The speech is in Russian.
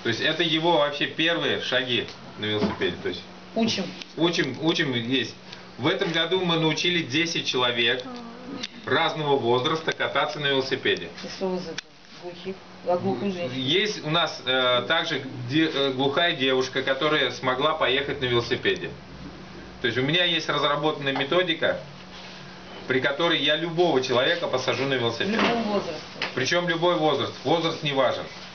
То есть это его вообще первые шаги на велосипеде. То есть учим есть. В этом году мы научили 10 человек разного возраста кататься на велосипеде. Есть у нас также глухая девушка, которая смогла поехать на велосипеде. То есть у меня есть разработанная методика, при которой я любого человека посажу на велосипед. В любом возрасте. Причем любой возраст. Возраст не важен.